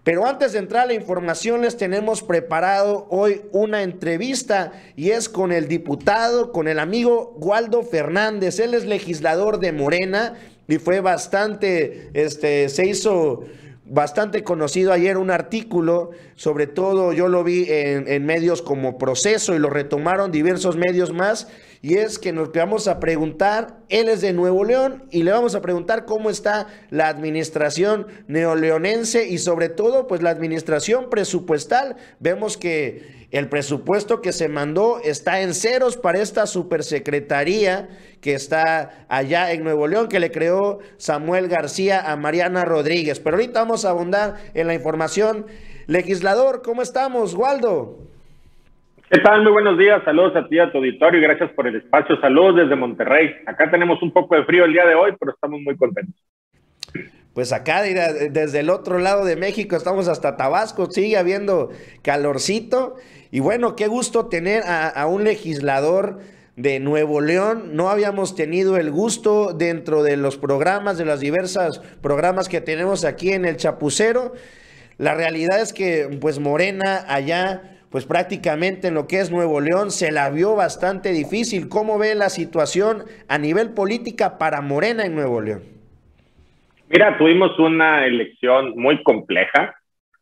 Pero antes de entrar a la información, les tenemos preparado hoy una entrevista y es con el diputado, con el amigo Waldo Fernández. Él es legislador de Morena y fue bastante, se hizo bastante conocido ayer un artículo, sobre todo yo lo vi en medios como Proceso y lo retomaron diversos medios más, y es que nos vamos a preguntar, él es de Nuevo León y le vamos a preguntar cómo está la administración neoleonense y sobre todo pues la administración presupuestal. Vemos que el presupuesto que se mandó está en ceros para esta supersecretaría que está allá en Nuevo León, que le creó Samuel García a Mariana Rodríguez. Pero ahorita vamos a abundar en la información. Legislador, ¿cómo estamos, Waldo? ¿Qué tal? Muy buenos días, saludos a ti, a tu auditorio y gracias por el espacio. Saludos desde Monterrey. Acá tenemos un poco de frío el día de hoy, pero estamos muy contentos. Pues acá desde el otro lado de México estamos hasta Tabasco, sigue habiendo calorcito y bueno, qué gusto tener a un legislador de Nuevo León. No habíamos tenido el gusto dentro de los programas, de las diversas programas que tenemos aquí en el Chapucero. La realidad es que pues Morena allá pues prácticamente en lo que es Nuevo León se la vio bastante difícil. ¿Cómo ve la situación a nivel política para Morena en Nuevo León? Mira, tuvimos una elección muy compleja.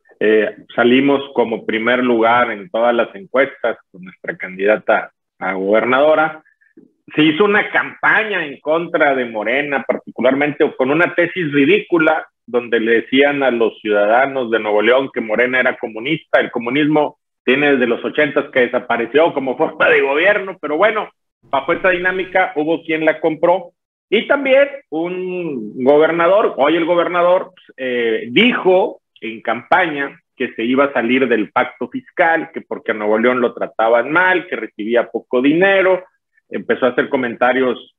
Salimos como primer lugar en todas las encuestas con nuestra candidata a gobernadora. Se hizo una campaña en contra de Morena, particularmente con una tesis ridícula, donde le decían a los ciudadanos de Nuevo León que Morena era comunista. El comunismo tiene desde los 80s que desapareció como forma de gobierno, pero bueno, bajo esta dinámica hubo quien la compró. Y también un gobernador, hoy el gobernador, dijo en campaña que se iba a salir del pacto fiscal, que porque a Nuevo León lo trataban mal, que recibía poco dinero. Empezó a hacer comentarios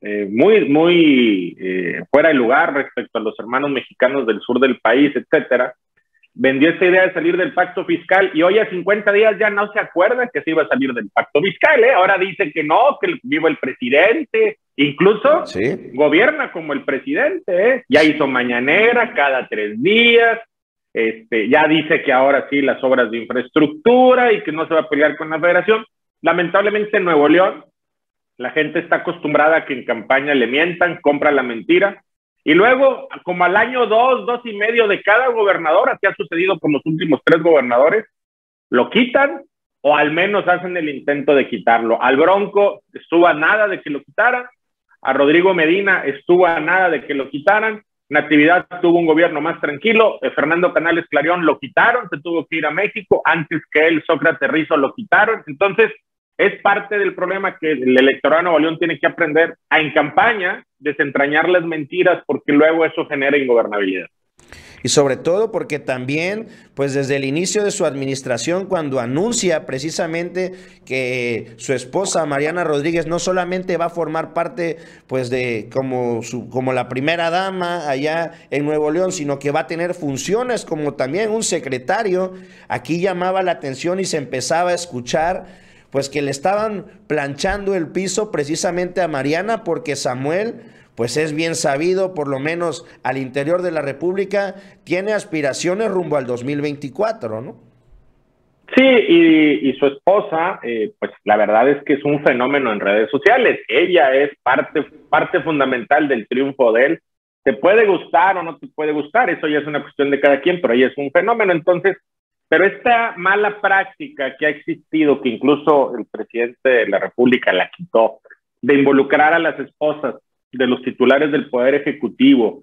muy fuera de lugar respecto a los hermanos mexicanos del sur del país, etcétera. Vendió esta idea de salir del pacto fiscal y hoy a 50 días ya no se acuerda que se iba a salir del pacto fiscal, ¿eh? Ahora dice que no, que viva el presidente, incluso ¿Sí? Gobierna como el presidente, ¿eh? Ya hizo mañanera cada 3 días, ya dice que ahora sí las obras de infraestructura y que no se va a pelear con la federación. Lamentablemente en Nuevo León la gente está acostumbrada a que en campaña le mientan, compra la mentira. Y luego, como al año 2 y medio de cada gobernador, así ha sucedido con los últimos 3 gobernadores, lo quitan o al menos hacen el intento de quitarlo. Al Bronco estuvo a nada de que lo quitaran, a Rodrigo Medina estuvo a nada de que lo quitaran, Natividad tuvo un gobierno más tranquilo, Fernando Canales Clarión lo quitaron, se tuvo que ir a México, antes que él, Sócrates Rizo lo quitaron. Entonces, es parte del problema que el electorado de Nuevo León tiene que aprender a en campaña desentrañar las mentiras, porque luego eso genera ingobernabilidad. Y sobre todo porque también, pues desde el inicio de su administración, cuando anuncia precisamente que su esposa Mariana Rodríguez no solamente va a formar parte, pues de como la primera dama allá en Nuevo León, sino que va a tener funciones como también un secretario. Aquí llamaba la atención y se empezaba a escuchar pues que le estaban planchando el piso precisamente a Mariana, porque Samuel, pues es bien sabido, por lo menos al interior de la República, tiene aspiraciones rumbo al 2024, ¿no? Sí, y su esposa, pues la verdad es que es un fenómeno en redes sociales. Ella es parte fundamental del triunfo de él. Te puede gustar o no te puede gustar, eso ya es una cuestión de cada quien, pero ella es un fenómeno. Entonces, pero esta mala práctica que ha existido, que incluso el presidente de la República la quitó, de involucrar a las esposas de los titulares del Poder Ejecutivo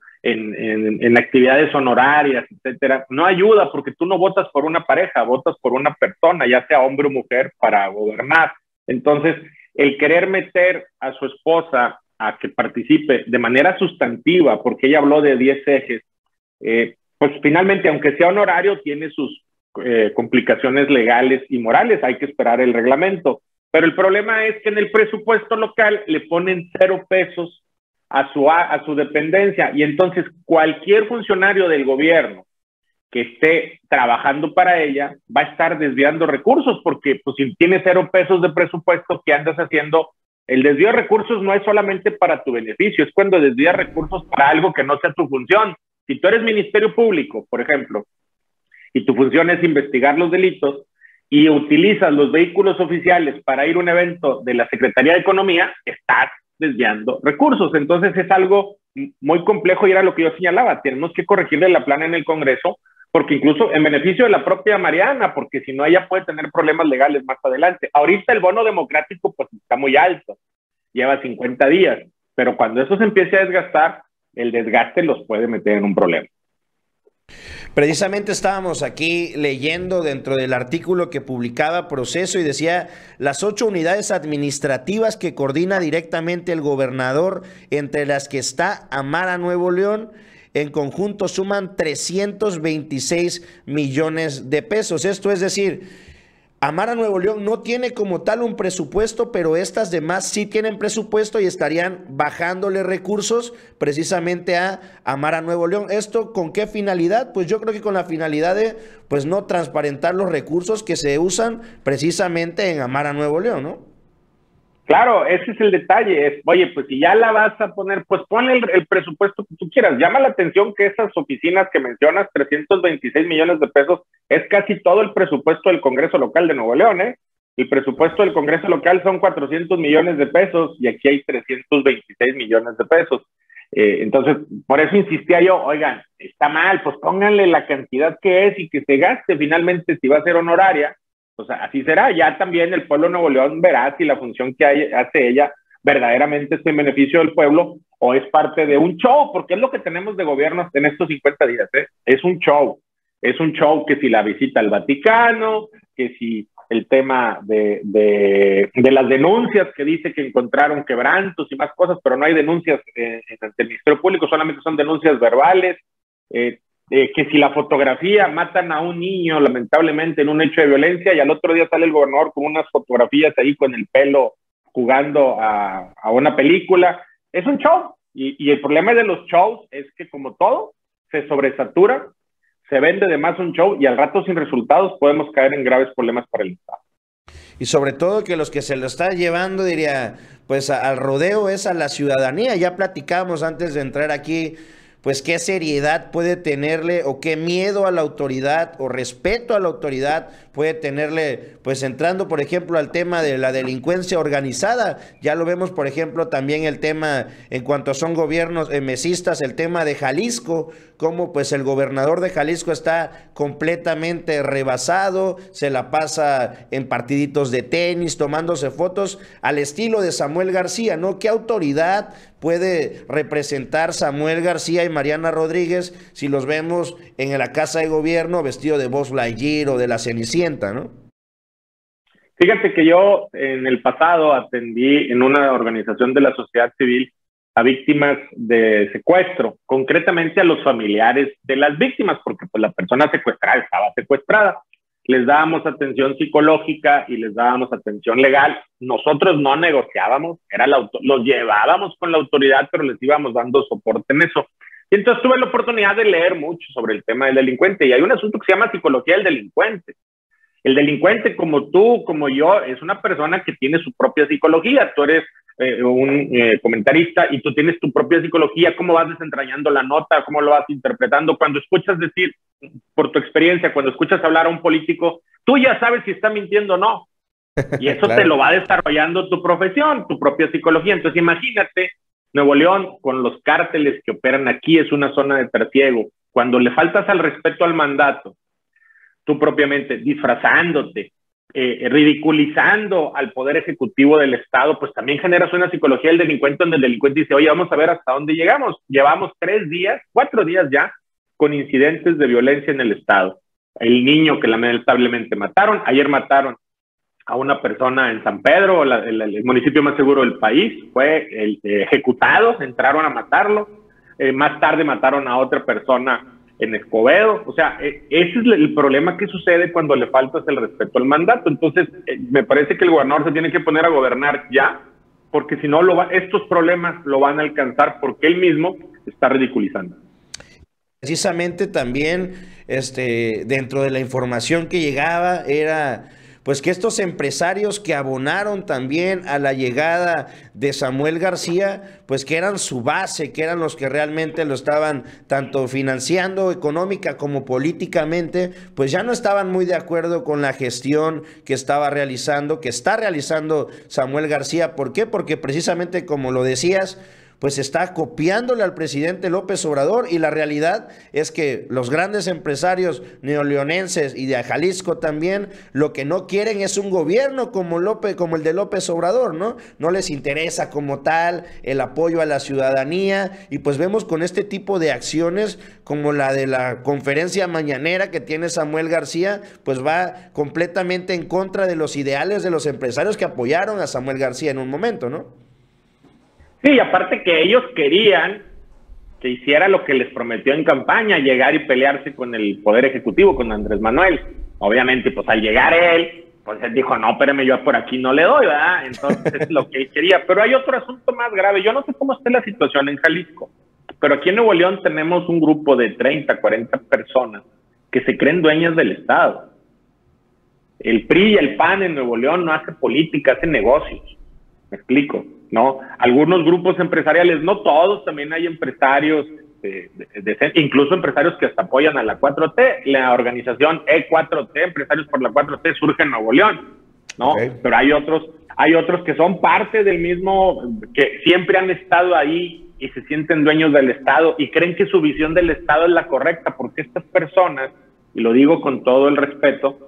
en actividades honorarias, etcétera, no ayuda, porque tú no votas por una pareja, votas por una persona, ya sea hombre o mujer, para gobernar. Entonces, el querer meter a su esposa a que participe de manera sustantiva, porque ella habló de 10 ejes, pues finalmente, aunque sea honorario, tiene sus complicaciones legales y morales, hay que esperar el reglamento. Pero el problema es que en el presupuesto local le ponen 0 pesos a su dependencia, y entonces cualquier funcionario del gobierno que esté trabajando para ella va a estar desviando recursos, porque pues si tienes 0 pesos de presupuesto, ¿qué andas haciendo? El desvío de recursos no es solamente para tu beneficio, es cuando desvías recursos para algo que no sea tu función. Si tú eres Ministerio Público, por ejemplo, y tu función es investigar los delitos y utilizas los vehículos oficiales para ir a un evento de la Secretaría de Economía, estás desviando recursos. Entonces es algo muy complejo y era lo que yo señalaba. Tenemos que corregirle la plana en el Congreso, porque incluso en beneficio de la propia Mariana, porque si no ella puede tener problemas legales más adelante. Ahorita el bono democrático pues está muy alto, lleva 50 días, pero cuando eso se empiece a desgastar, el desgaste los puede meter en un problema. Precisamente estábamos aquí leyendo dentro del artículo que publicaba Proceso y decía las 8 unidades administrativas que coordina directamente el gobernador, entre las que está Amara Nuevo León, en conjunto suman 326 millones de pesos. Esto es decir, Amara Nuevo León no tiene como tal un presupuesto, pero estas demás sí tienen presupuesto y estarían bajándole recursos precisamente a Amara Nuevo León. ¿Esto con qué finalidad? Pues yo creo que con la finalidad de pues no transparentar los recursos que se usan precisamente en Amara Nuevo León, ¿no? Claro, ese es el detalle. Es, oye, pues si ya la vas a poner, pues ponle el presupuesto que tú quieras. Llama la atención que esas oficinas que mencionas, 326 millones de pesos, es casi todo el presupuesto del Congreso Local de Nuevo León, ¿eh? El presupuesto del Congreso Local son 400 millones de pesos y aquí hay 326 millones de pesos. Entonces, por eso insistía yo, oigan, está mal, pues pónganle la cantidad que es y que se gaste finalmente si va a ser honoraria. O sea, así será. Ya también el pueblo de Nuevo León verá si la función que hace ella verdaderamente es en beneficio del pueblo o es parte de un show, porque es lo que tenemos de gobierno en estos 50 días, ¿eh? Es un show. Es un show que si la visita al Vaticano, que si el tema de las denuncias que dice que encontraron quebrantos y más cosas, pero no hay denuncias ante el Ministerio Público, solamente son denuncias verbales. Que si la fotografía, matan a un niño lamentablemente en un hecho de violencia y al otro día sale el gobernador con unas fotografías ahí con el pelo jugando a una película. Es un show y el problema de los shows es que como todo se sobresatura, se vende de más un show y al rato sin resultados podemos caer en graves problemas para el Estado. Y sobre todo que los que se lo está llevando, diría, pues al rodeo es a la ciudadanía. Ya platicamos antes de entrar aquí, pues qué seriedad puede tenerle o qué miedo a la autoridad o respeto a la autoridad puede tenerle, pues entrando por ejemplo al tema de la delincuencia organizada. Ya lo vemos por ejemplo también el tema en cuanto son gobiernos mesistas, el tema de Jalisco, como pues el gobernador de Jalisco está completamente rebasado, se la pasa en partiditos de tenis, tomándose fotos al estilo de Samuel García, ¿no? ¿Qué autoridad puede representar Samuel García y Mariana Rodríguez si los vemos en la casa de gobierno vestido de Buzz Lightyear o de la Cenicienta, ¿no? Fíjate que yo en el pasado atendí en una organización de la sociedad civil a víctimas de secuestro, concretamente a los familiares de las víctimas, porque pues la persona secuestrada estaba secuestrada. Les dábamos atención psicológica y les dábamos atención legal. Nosotros no negociábamos, los llevábamos con la autoridad, pero les íbamos dando soporte en eso. Y entonces tuve la oportunidad de leer mucho sobre el tema del delincuente y hay un asunto que se llama psicología del delincuente. El delincuente, como tú, como yo, es una persona que tiene su propia psicología. Tú eres un comentarista y tú tienes tu propia psicología, cómo vas desentrañando la nota, cómo lo vas interpretando. Cuando escuchas decir, por tu experiencia, cuando escuchas hablar a un político, tú ya sabes si está mintiendo o no. Y eso claro, te lo va desarrollando tu profesión, tu propia psicología. Entonces imagínate, Nuevo León, con los cárteles que operan aquí, es una zona de trasiego. Cuando le faltas al respeto al mandato, tú propiamente disfrazándote, ridiculizando al poder ejecutivo del Estado, pues también generas una psicología del delincuente donde el delincuente dice, oye, vamos a ver hasta dónde llegamos. Llevamos 4 días ya con incidentes de violencia en el Estado. El niño que lamentablemente mataron, ayer mataron a una persona en San Pedro, el municipio más seguro del país, fue ejecutado, entraron a matarlo, más tarde mataron a otra persona en Escobedo. O sea, ese es el problema que sucede cuando le faltas el respeto al mandato. Entonces, me parece que el gobernador se tiene que poner a gobernar ya, porque si no, estos problemas lo van a alcanzar porque él mismo está ridiculizando. Precisamente también, dentro de la información que llegaba, era pues que estos empresarios que abonaron también a la llegada de Samuel García, pues que eran su base, que eran los que realmente lo estaban tanto financiando económica como políticamente, pues ya no estaban muy de acuerdo con la gestión que estaba realizando, que está realizando Samuel García. ¿Por qué? Porque precisamente como lo decías, pues está copiándole al presidente López Obrador, y la realidad es que los grandes empresarios neoleonenses y de Jalisco también lo que no quieren es un gobierno como el de López Obrador, ¿no? No les interesa como tal el apoyo a la ciudadanía, y pues vemos con este tipo de acciones como la de la conferencia mañanera que tiene Samuel García, pues va completamente en contra de los ideales de los empresarios que apoyaron a Samuel García en un momento, ¿no? Sí, aparte que ellos querían que hiciera lo que les prometió en campaña, llegar y pelearse con el Poder Ejecutivo, con Andrés Manuel. Obviamente, pues al llegar él, pues él dijo, no, espérame, yo por aquí no le doy, ¿verdad? Entonces es lo que él quería. Pero hay otro asunto más grave. Yo no sé cómo está la situación en Jalisco, pero aquí en Nuevo León tenemos un grupo de 30, 40 personas que se creen dueñas del Estado. El PRI y el PAN en Nuevo León no hace política, hace negocios. Me explico, ¿no? Algunos grupos empresariales, no todos, también hay empresarios, incluso empresarios que hasta apoyan a la 4T. La organización E4T, Empresarios por la 4T, surge en Nuevo León, ¿no? Okay. Pero hay otros que son parte del mismo, que siempre han estado ahí y se sienten dueños del Estado y creen que su visión del Estado es la correcta, porque estas personas, y lo digo con todo el respeto,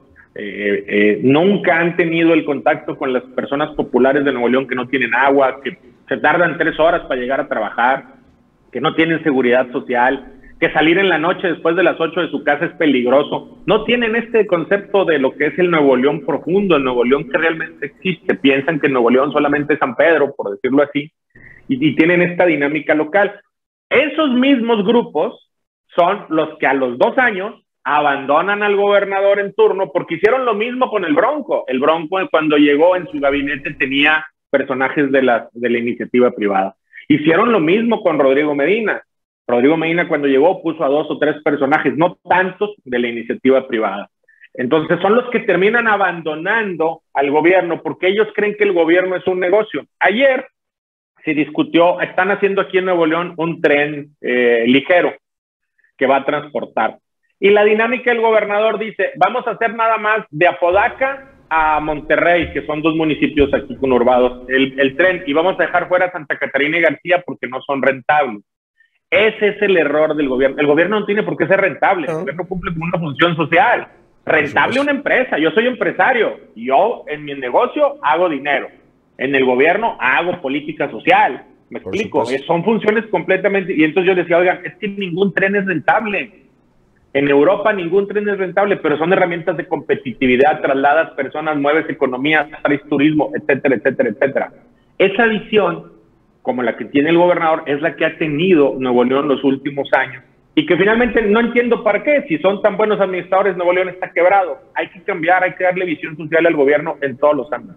nunca han tenido el contacto con las personas populares de Nuevo León que no tienen agua, que se tardan 3 horas para llegar a trabajar, que no tienen seguridad social, que salir en la noche después de las 8 de su casa es peligroso. No tienen este concepto de lo que es el Nuevo León profundo, el Nuevo León que realmente existe. Piensan que Nuevo León solamente es San Pedro, por decirlo así, y tienen esta dinámica local. Esos mismos grupos son los que a los 2 años abandonan al gobernador en turno, porque hicieron lo mismo con el Bronco. El Bronco, cuando llegó en su gabinete, tenía personajes de la iniciativa privada. Hicieron lo mismo con Rodrigo Medina. Rodrigo Medina, cuando llegó, puso a 2 o 3 personajes, no tantos, de la iniciativa privada. Entonces son los que terminan abandonando al gobierno porque ellos creen que el gobierno es un negocio. Ayer se discutió, están haciendo aquí en Nuevo León un tren ligero que va a transportar. Y la dinámica del gobernador dice, vamos a hacer nada más de Apodaca a Monterrey, que son 2 municipios aquí conurbados, el tren, y vamos a dejar fuera Santa Catarina y García porque no son rentables. Ese es el error del gobierno. El gobierno no tiene por qué ser rentable. El gobierno cumple con una función social. Rentable una empresa. Yo soy empresario. Yo en mi negocio hago dinero. En el gobierno hago política social. ¿Me explico? Son funciones completamente... Y entonces yo decía, oigan, es que ningún tren es rentable. En Europa ningún tren es rentable, pero son herramientas de competitividad, trasladas personas, mueves economía, traes turismo, etcétera, etcétera, etcétera. Esa visión, como la que tiene el gobernador, es la que ha tenido Nuevo León los últimos años, y que finalmente no entiendo para qué. Si son tan buenos administradores, Nuevo León está quebrado. Hay que cambiar, hay que darle visión social al gobierno en todos los ámbitos.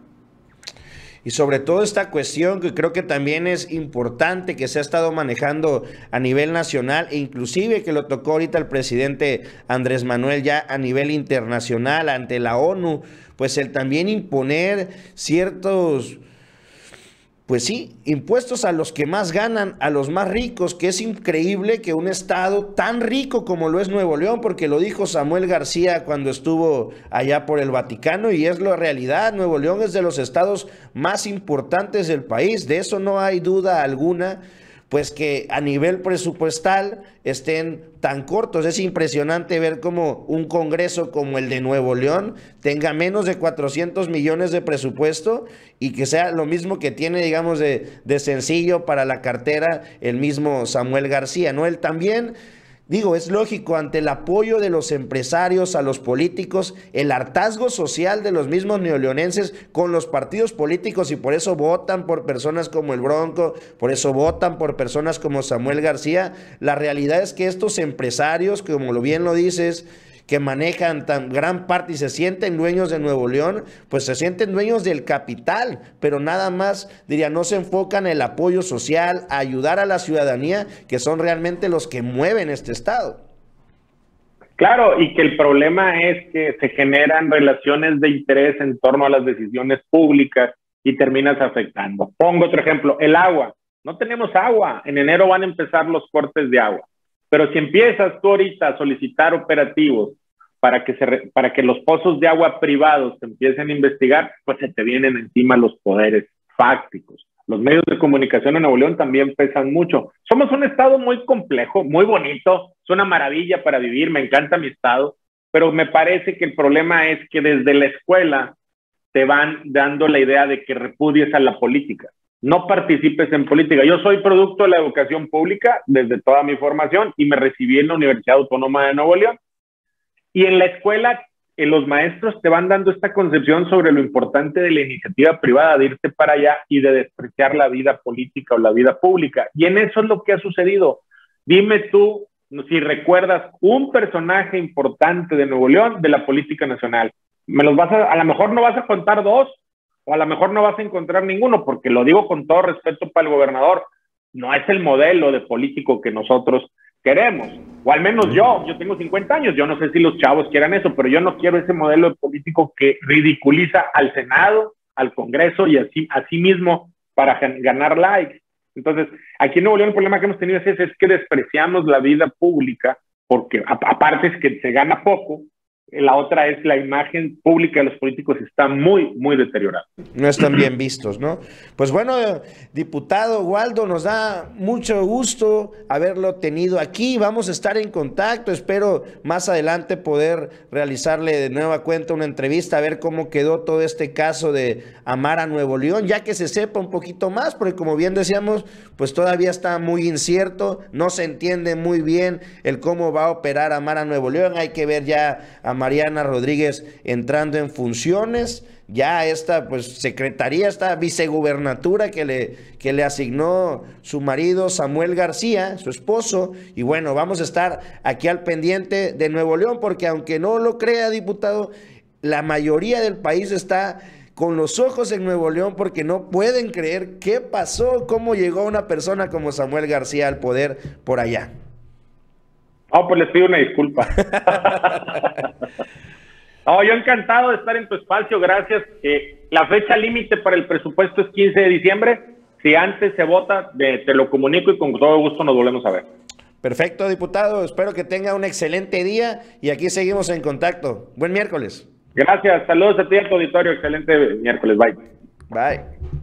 Y sobre todo esta cuestión que creo que también es importante, que se ha estado manejando a nivel nacional, e inclusive que lo tocó ahorita el presidente Andrés Manuel ya a nivel internacional ante la ONU, pues el también imponer ciertos... Pues sí, impuestos a los que más ganan, a los más ricos, que es increíble que un estado tan rico como lo es Nuevo León, porque lo dijo Samuel García cuando estuvo allá por el Vaticano, y es la realidad. Nuevo León es de los estados más importantes del país, de eso no hay duda alguna. Pues que a nivel presupuestal estén tan cortos. Es impresionante ver cómo un congreso como el de Nuevo León tenga menos de 400 millones de presupuesto y que sea lo mismo que tiene, digamos, de sencillo para la cartera el mismo Samuel García, ¿no? Él también... Digo, es lógico, ante el apoyo de los empresarios a los políticos, el hartazgo social de los mismos neoleonenses con los partidos políticos, y por eso votan por personas como el Bronco, por eso votan por personas como Samuel García. La realidad es que estos empresarios, como bien lo dices, que manejan tan gran parte y se sienten dueños de Nuevo León, pues se sienten dueños del capital, pero nada más, diría, no se enfocan en el apoyo social, a ayudar a la ciudadanía, que son realmente los que mueven este estado. Claro, y que el problema es que se generan relaciones de interés en torno a las decisiones públicas y terminas afectando. Pongo otro ejemplo, el agua. No tenemos agua. En enero van a empezar los cortes de agua. Pero si empiezas tú ahorita a solicitar operativos para que los pozos de agua privados se empiecen a investigar, pues se te vienen encima los poderes fácticos. Los medios de comunicación en Nuevo León también pesan mucho. Somos un estado muy complejo, muy bonito, es una maravilla para vivir, me encanta mi estado, pero me parece que el problema es que desde la escuela te van dando la idea de que repudies a la política. No participes en política. Yo soy producto de la educación pública desde toda mi formación y me recibí en la Universidad Autónoma de Nuevo León. Y en la escuela, los maestros te van dando esta concepción sobre lo importante de la iniciativa privada, de irte para allá y de despreciar la vida política o la vida pública. Y en eso es lo que ha sucedido. Dime tú, si recuerdas un personaje importante de Nuevo León de la política nacional. A lo mejor no vas a contar dos, o a lo mejor no vas a encontrar ninguno, porque lo digo con todo respeto para el gobernador, no es el modelo de político que nosotros queremos, o al menos yo tengo 50 años, yo no sé si los chavos quieran eso, pero yo no quiero ese modelo de político que ridiculiza al Senado, al Congreso y así mismo para ganar likes. Entonces, aquí en Nuevo León el problema que hemos tenido es que despreciamos la vida pública, porque aparte es que se gana poco. La otra es la imagen pública de los políticos está muy, muy deteriorada. No están bien vistos, ¿no? Pues bueno, diputado Waldo, nos da mucho gusto haberlo tenido aquí. Vamos a estar en contacto. Espero más adelante poder realizarle de nueva cuenta una entrevista, a ver cómo quedó todo este caso de Amara Nuevo León, ya que se sepa un poquito más, porque como bien decíamos, pues todavía está muy incierto, no se entiende muy bien el cómo va a operar Amara Nuevo León. Hay que ver ya a Mariana Rodríguez entrando en funciones, ya esta pues secretaría, esta vicegubernatura que le asignó su marido Samuel García, su esposo, y bueno, vamos a estar aquí al pendiente de Nuevo León, porque aunque no lo crea, diputado, la mayoría del país está con los ojos en Nuevo León porque no pueden creer qué pasó, cómo llegó una persona como Samuel García al poder por allá. Oh, pues les pido una disculpa. No, yo encantado de estar en tu espacio, gracias. La fecha límite para el presupuesto es 15 de diciembre. Si antes se vota, te lo comunico y con todo gusto nos volvemos a ver. Perfecto, diputado. Espero que tenga un excelente día y aquí seguimos en contacto. Buen miércoles. Gracias. Saludos a ti y a tu auditorio. Excelente miércoles. Bye. Bye.